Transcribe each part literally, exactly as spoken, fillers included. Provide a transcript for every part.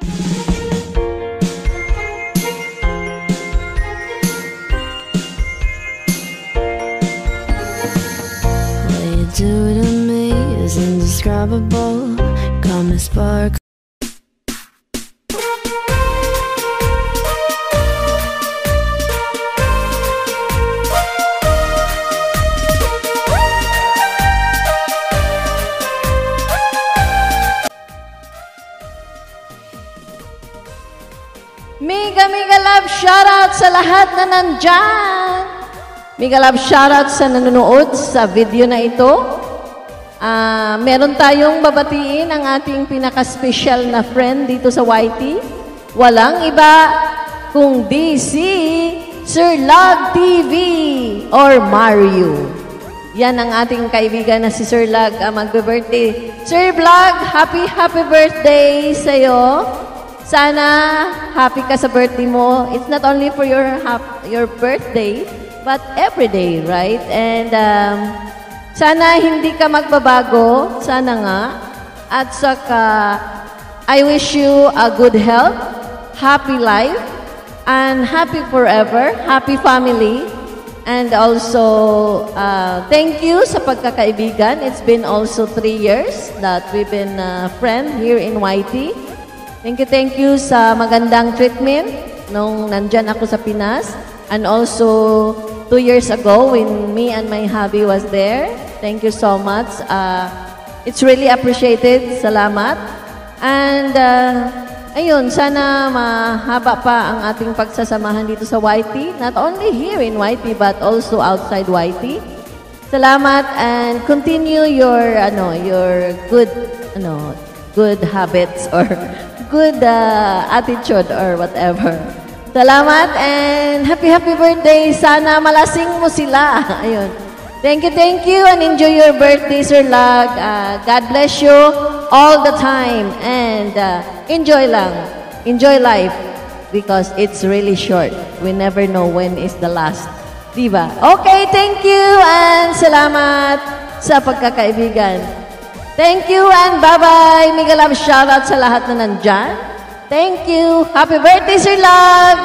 What you do to me is indescribable. Come and spark. Mega mega love shoutout sa lahat na nandyan. Mega love shoutout sa nanonood sa video na ito. Uh, meron tayong babatiin ang ating pinaka-special na friend dito sa Y T. Walang iba kundi si Sir Lag T V or Mario. Yan ang ating kaibigan na si Sir Lag uh, magbe-birthday. Sir Vlog, happy happy birthday sa'yo. Sana happy ka sa birthday mo. It's not only for your your birthday, but every day, right? And um, sana hindi ka magbabago. Sana nga. At saka, I wish you a good health, happy life, and happy forever, happy family. And also, uh, thank you sa pagkakaibigan. It's been also three years that we've been uh, friend here in Y T. Thank you, thank you sa magandang treatment nung nandyan ako sa Pinas. And also, two years ago when me and my hubby was there. Thank you so much. Uh, it's really appreciated. Salamat. And, uh, ayun, sana mahaba pa ang ating pagsasamahan dito sa Y T. Not only here in Y T, but also outside Y T. Salamat and continue your, ano, your good, ano, good habits or good uh, attitude or whatever. Salamat and happy happy birthday. Sana malasing mo sila. Ayun. Thank you, thank you and enjoy your birthday, Sir Lag. Uh, God bless you all the time and uh, enjoy lang. Enjoy life because it's really short. We never know when is the last. Diba? Okay, thank you and salamat sa pagkakaibigan. Thank you and bye-bye. Mega love shoutout sa lahat na nandyan. Thank you. Happy birthday, Sir Lag!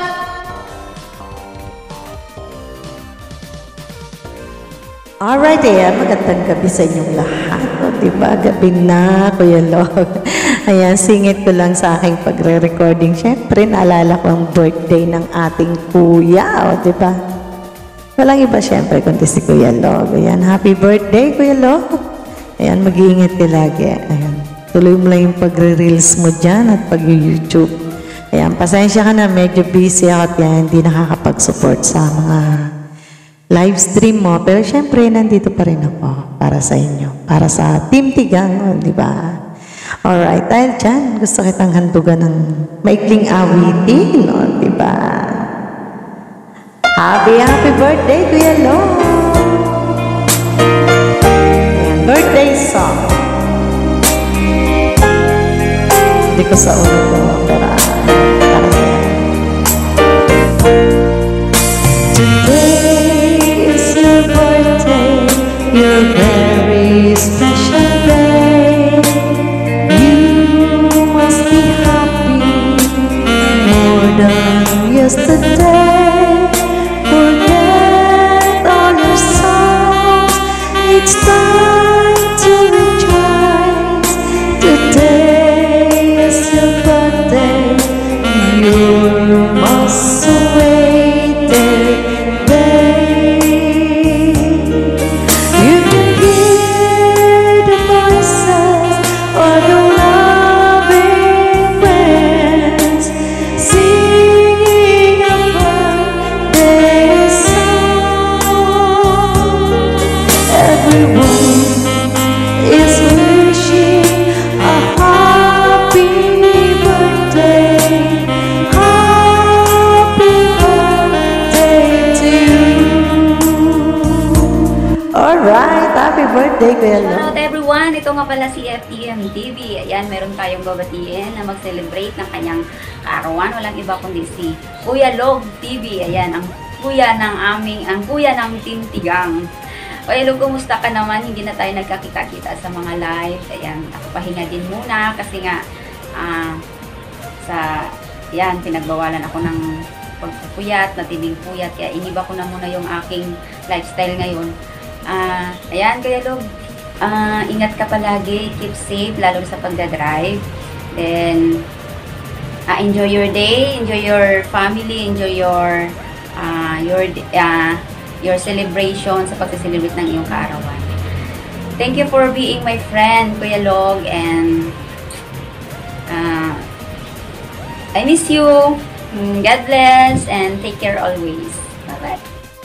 Alright, ayan. Magandang gabi sa inyong lahat. O, diba? Gabi na, Kuya Log. Ayan, singit ko lang sa aking pagre-recording. Siyempre, naalala ko ang birthday ng ating kuya. O, diba? Walang iba siyempre kundi si Kuya Log. Ayan, happy birthday, Kuya Log! Ayan, mag-iingat ka lagi. Ayan, tuloy mo lang yung pagre-reels mo dyan at pag-YouTube. Ayan, pasensya ka na, medyo busy ako at yan, hindi nakakapag-support sa mga live stream mo. Pero syempre, nandito pa rin ako para sa inyo, para sa Team Tigang, oh, di ba? Alright, dahil dyan, gusto kitang handugan ng maikling awitin, oh, di ba? Happy, happy birthday, Kuya Lo! Birthday song. Hindi ko sa ulo ko, pero para sa'yo. Today is your birthday, your very special day. You must be happy more than yesterday. Forget all your sorrows, it's time. Birthday, Kuya Lo. Hello everyone, ito nga pala si F T M T V. Ayan, meron tayong babatiin na mag-celebrate ng kanyang kaarawan. Walang iba kundi si Kuya Log T V. Ayan, ang kuya ng aming, ang kuya ng Team Tigang. Kuya Log, kumusta ka naman? Hindi na tayo nagkakita-kita sa mga live. Ayan, ako pahinga din muna kasi nga uh, sa yan, pinagbawalan ako ng pagpupuyat, matinding puyat, kaya iniba ko na muna yung aking lifestyle ngayon. Uh, ayan, Kuya Log, uh, ingat ka palagi, keep safe, lalo sa pagdadrive. Then, uh, enjoy your day, enjoy your family, enjoy your uh, your uh, your celebration sa pagse-celebrate ng iyong kaarawan. Thank you for being my friend, Kuya Log, and uh, I miss you. God bless and take care always. Bye-bye.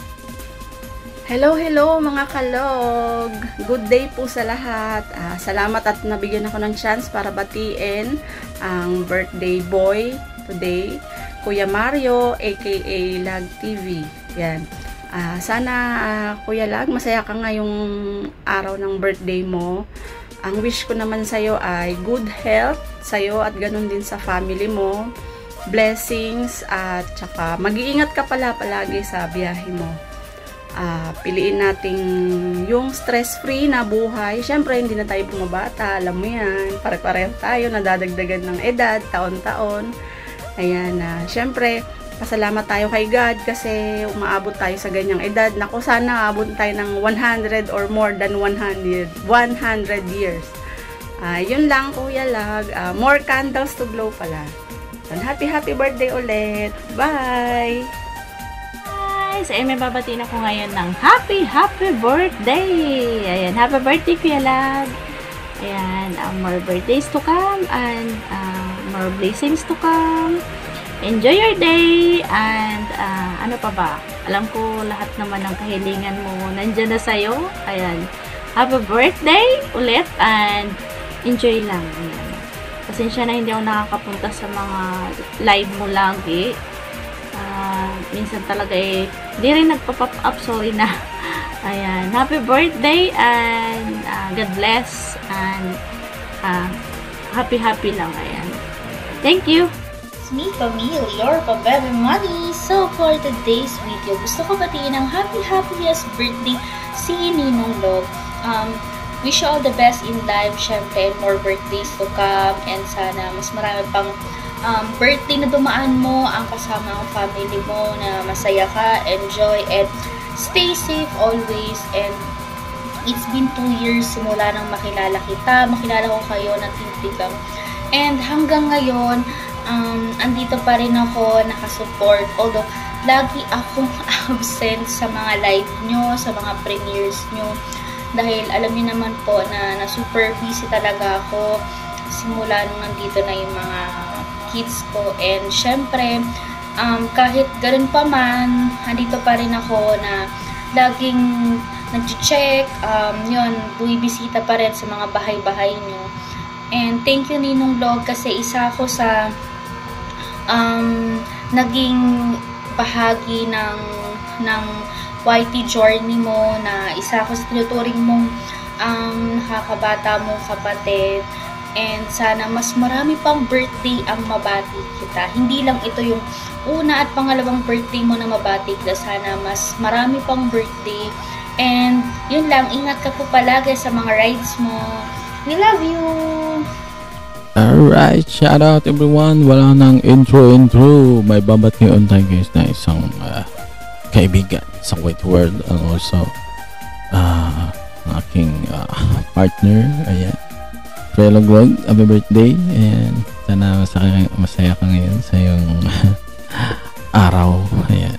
Hello, hello mga kalog! Good day po sa lahat. Uh, salamat at nabigyan ako ng chance para batiin ang birthday boy today, Kuya Mario, aka Lag T V. Yan. Uh, sana, uh, Kuya Lag, masaya ka ngayong araw ng birthday mo. Ang wish ko naman sa'yo ay good health sa'yo at ganun din sa family mo. Blessings at saka mag-iingat ka pala palagi sa biyahe mo. Uh, piliin nating yung stress-free na buhay. Siyempre, hindi na tayo bumabata. Alam mo yan. Pare-pareho tayo. Nadadagdagan ng edad, taon-taon. Ayan. Uh, Siyempre, pasalamat tayo kay God kasi umaabot tayo sa ganyang edad. Naku, sana abot tayo ng one hundred or more than one hundred. one hundred years. Uh, yun lang, Kuya Lag. Uh, more candles to blow pala. And happy, happy birthday ulit. Bye! Guys, ay may babatiin ako ngayon ng happy, happy birthday! Ayan, happy birthday, Kuya Lag! Ayan, uh, more birthdays to come and uh, more blessings to come. Enjoy your day and uh, ano pa ba? Alam ko lahat naman ng kahilingan mo nandiyan na sa'yo. Ayan, happy birthday ulit and enjoy lang. Ayan. Pasensya na hindi ako nakakapunta sa mga live mo lagi. Uh, minsan talaga eh, hindi rin nagpa-pop up, sorry na. Ayan, happy birthday and uh, God bless and uh, happy happy lang. Ayan, thank you. It's me, Camille, your Pabebe Money. So for today's video, gusto ko batiin ng happy happiest birthday si Ninong Log. Um, wish you all the best in life, syempre, and more birthdays to come, and sana mas marami pang um, birthday na dumaan mo, ang kasama ang family mo, na masaya ka, enjoy, and stay safe always. And it's been two years simula nang makilala kita, makilala ko kayo ng tintigang, and hanggang ngayon, um, andito pa rin ako, nakasupport, although lagi akong absent sa mga live nyo, sa mga premieres nyo, dahil alam niyo naman po na, na super busy talaga ako simula nung nandito na yung mga kids ko. And syempre, um, kahit ganun pa man, nandito pa rin ako na laging nag-check, um, yun, buibisita pa rin sa mga bahay-bahay nyo. And thank you, Ninong Log, kasi isa ako sa um, naging bahagi ng ng Y T journey mo, na isa ako sa tinuturing mong um, nakakabata mong kapatid. And sana mas marami pang birthday ang mabati kita. Hindi lang ito yung una at pangalawang birthday mo na mabati kita. Sana mas marami pang birthday. And yun lang, ingat ka po palagi sa mga rides mo. We love you! Alright, shout out everyone. Wala nang intro-intro. May babatiin tayo guys na isang uh, kaibigan sa White World, and also uh, aking uh, partner. Ayan, Frelo Glog, happy birthday, and sana masaya, masaya ka ngayon sa iyong araw. Ayan,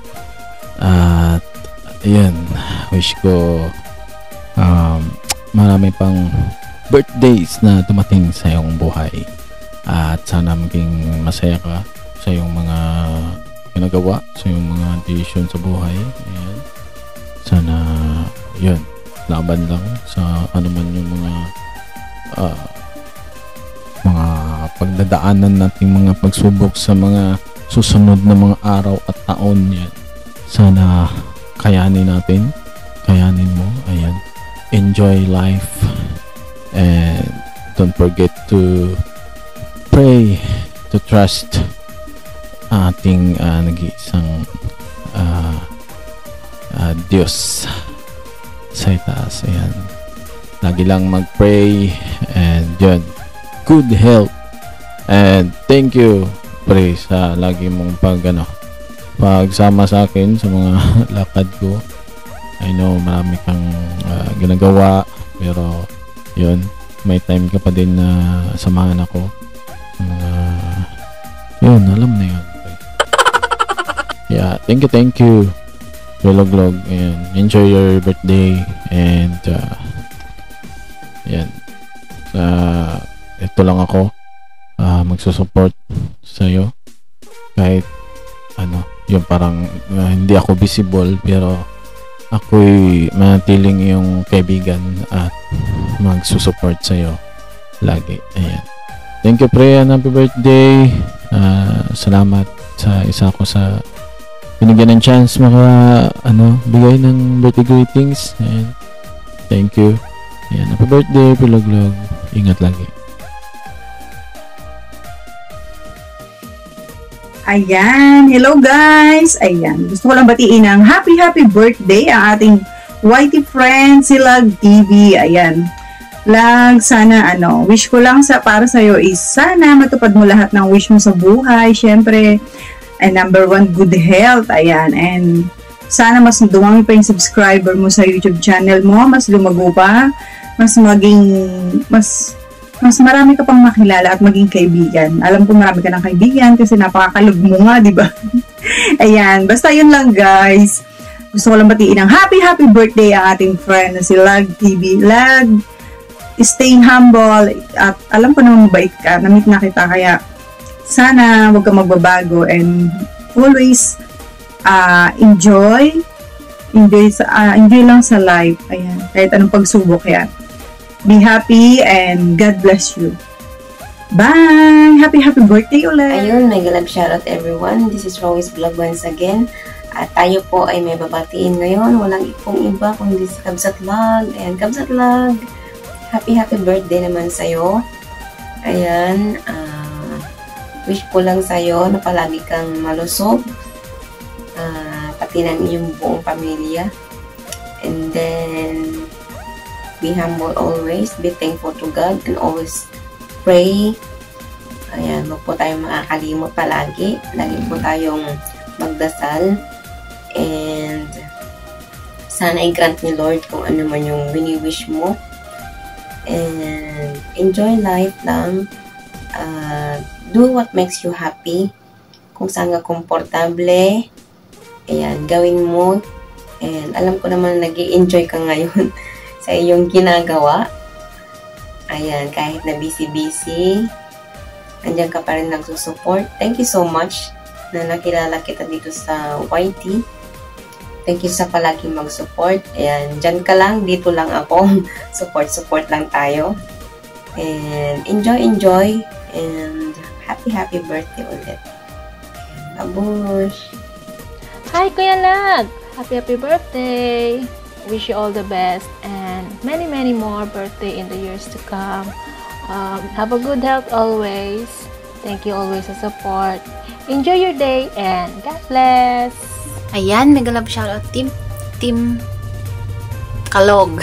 at uh, ayan, wish ko um, marami pang birthdays na dumating sa iyong buhay, at sana maging masaya ka sa iyong mga ginagawa, sa iyong mga decision sa buhay. Ayan, sana yun, laban lang sa ano man yung mga uh, mga pagdadaanan nating mga pagsubok sa mga susunod na mga araw at taon. Yan, sana kayanin natin, kayanin mo. Ayan, enjoy life and don't forget to pray, to trust ating uh, nag-iisang uh, uh, Diyos sa itaas. Ayan, lagi lang mag-pray, and yun, good health, and thank you for syempre sa lagi mong pag ano, pagsama sa akin sa mga lakad ko. I know marami kang uh, ginagawa, pero yun, may time ka pa din na samahan ako. Uh, yun, alam na yun. Yeah, thank you, thank you. Vlog-vlog, and enjoy your birthday, and uh, yan. Uh, ito lang ako, uh, magsusupport sa'yo kahit ano, yung parang uh, hindi ako visible, pero ako'y manatiling yung kaibigan at magsusupport sa'yo lagi. Ayan. Thank you, Priyan. Happy birthday. Uh, salamat sa isa ko sa binigyan ng chance maka ano, bigay ng birthday greetings. Ayan. Thank you. Ayan. Happy birthday, Pilog-log. Ingat lagi. Ayan, hello guys! Ayan, gusto ko lang batiin ng happy happy birthday ang ating Y T friend, si Lag T V. Ayan, Lag, sana ano, wish ko lang sa para sa'yo is sana matupad mo lahat ng wish mo sa buhay. Siyempre, and number one, good health. Ayan, and sana mas dumami pa yung subscriber mo sa YouTube channel mo, mas lumago pa, mas maging, mas mas marami ka pang makilala at maging kaibigan. Alam ko marami ka ng kaibigan kasi napakakalog mo nga, di ba? Ayan, basta yun lang guys. Gusto ko lang batiin ng happy happy birthday ang ating friend na si Lag T V. Lag, staying humble at alam ko naman mabait ka. Na-meet na kita, kaya sana wag ka magbabago and always uh, enjoy enjoy, sa, uh, enjoy lang sa life. Ayan, kahit anong pagsubok yan. Be happy and God bless you. Bye! Happy, happy birthday ulit! Ayun, may galab shoutout everyone. This is Rowie's Vlog once again. At tayo po ay may babatiin ngayon. Walang ipong iba kundi sa Kabsat Lag. Ayan, Kabsat Lag. Happy, happy birthday naman sa'yo. Ayan, uh, wish ko lang sa'yo na palagi kang malusog. Uh, pati ng iyong buong pamilya. And then, be humble always, be thankful to God, and always pray. Ayan, wag po tayong makakalimot palagi. Lagi po tayong magdasal. And sana i-grant ni Lord kung ano man yung wini-wish mo. And enjoy life lang. Uh, do what makes you happy. Kung saan ka komportable, ayan, gawin mo. And alam ko naman nag-i-enjoy ka ngayon sa iyong ginagawa. Ayan, kahit na busy-busy, andyan ka pa rin nagsusupport. Thank you so much na nakilala kita dito sa Y T. Thank you sa palagi mag-support. Ayan, dyan ka lang, dito lang ako. Support-support lang tayo. And enjoy, enjoy. And happy, happy birthday ulit. Babush! Hi, Kuya Lag! Happy, happy birthday! Wish you all the best and many, many more birthday in the years to come. Um, have a good health always. Thank you always for support. Enjoy your day and God bless. Ayan, mega love shoutout team Team Kalog.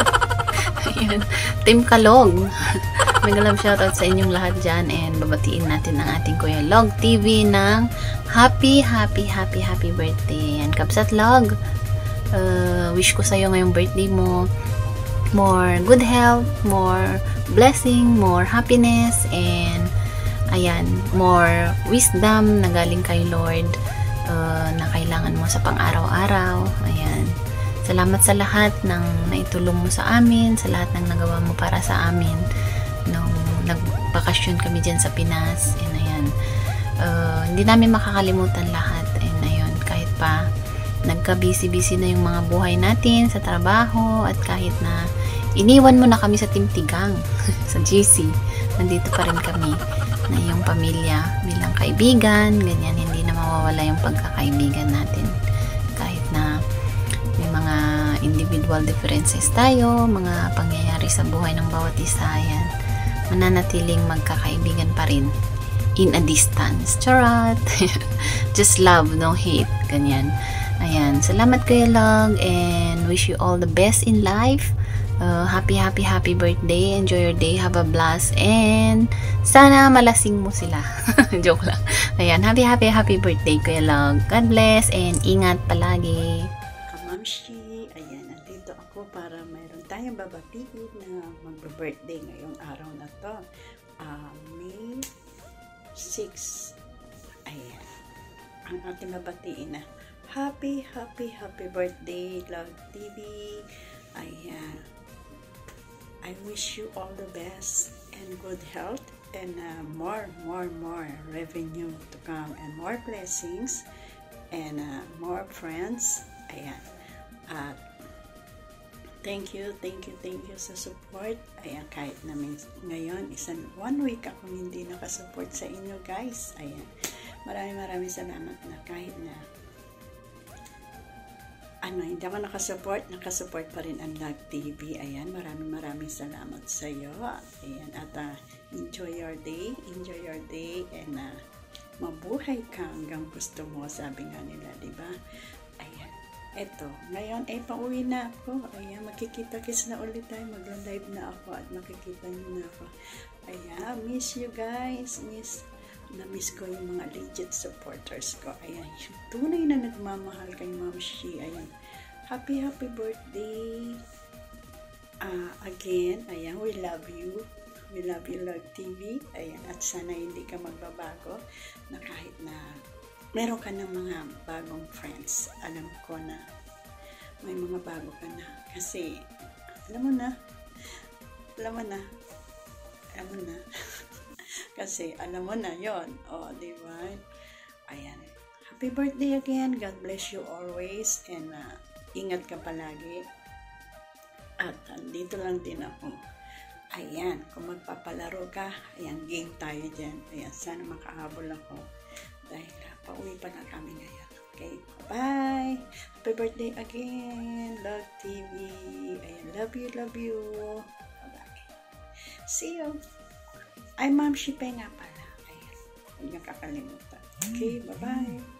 Ayan, Team Kalog. Mega love shoutout sa inyong lahat dyan, and babatiin natin ang ating Kuya Log T V ng happy, happy, happy, happy birthday. And Kabsat Log, Uh, wish ko sa'yo ngayong birthday mo more good health, more blessing, more happiness, and ayan, more wisdom na galing kay Lord uh, na kailangan mo sa pang-araw-araw. Ayan, salamat sa lahat ng naitulong mo sa amin, sa lahat ng nagawa mo para sa amin nung nagbakasyon kami dyan sa Pinas. And ayan, uh, hindi namin makakalimutan lahat. And ayun, kahit pa nagka-busy-busy na yung mga buhay natin sa trabaho, at kahit na iniwan mo na kami sa Timtigang sa G C, nandito pa rin kami na yung pamilya bilang kaibigan, ganyan, hindi na mawawala yung pagkakaibigan natin kahit na may mga individual differences tayo, mga pangyayari sa buhay ng bawat isa. Yan, mananatiling magkakaibigan pa rin in a distance. Charot! Just love, no hate, ganyan. Ayan, salamat Kuya Log, and wish you all the best in life. Uh, happy, happy, happy birthday. Enjoy your day. Have a blast. And sana malasing mo sila. Joke lang. Ayan, happy, happy, happy birthday, Kuya Log. God bless and ingat palagi. Kamamshi, ayan, nandito ako para mayroon tayong babatiin na magbe-birthday ngayong araw na to. Uh, May sixth. Ayan. Ang ating babatiin na happy, happy, happy birthday, Log T V. Ayan. I wish you all the best and good health and uh, more, more, more revenue to come and more blessings and uh, more friends. Ayan. At uh, thank you, thank you, thank you sa support. Ayan, kahit namin ngayon, isang one week akong hindi nakasupport sa inyo guys. Ayan. Maraming maraming salamat na kahit na ano, hindi ako nakasupport, nakasupport pa rin ang Log T V. Ayan, maraming maraming salamat sa iyo. Ayan, at uh, enjoy your day, enjoy your day, and uh, mabuhay ka hanggang gusto mo, sabi nga nila, di ba? Ayan, eto, ngayon ay pauwi na ako. Ayan, makikita-kiss na ulit tayo, mag-live na ako at makikita niyo na ako. Ayan, miss you guys, miss na-miss ko yung mga legit supporters ko. Ayan, yung tunay na nagmamahal kay Ma'am Shi. Ayan, happy, happy birthday. Uh, again, ayan, we love you. We love you, Log T V. Ayan, at sana hindi ka magbabago na kahit na meron ka ng mga bagong friends. Alam ko na may mga bago ka na. Kasi, alam mo na, alam mo na, alam mo na, kasi alam mo na yon, oh, di ba? Ayan, happy birthday again, God bless you always, and uh, ingat ka palagi. At uh, dito lang din ako. Ayan, kung magpapalaro ka, ayan, game tayo dyan. Ayan, sana makahabol ako dahil uh, pauwi pa na kami ngayon. Okay, bye! Happy birthday again, Log T V. Ayan, love you, love you. Bye-bye. See you! Ay, Ma'am Shipe nga pala. Ayan. Huwag niyo kakalimutan. Okay, bye-bye.